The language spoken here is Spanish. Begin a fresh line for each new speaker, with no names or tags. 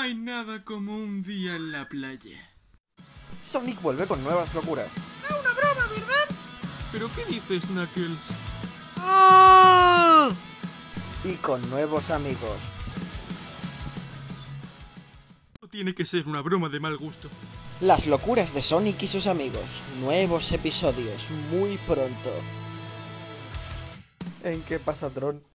hay nada como un día en la playa.
Sonic vuelve con nuevas locuras.
¡Es una broma, ¿verdad?
¿Pero qué dices, Knuckles?
¡Ah!
Y con nuevos amigos.
No tiene que ser una broma de mal gusto.
Las locuras de Sonic y sus amigos. Nuevos episodios muy pronto. ¿En qué pasa, Tron?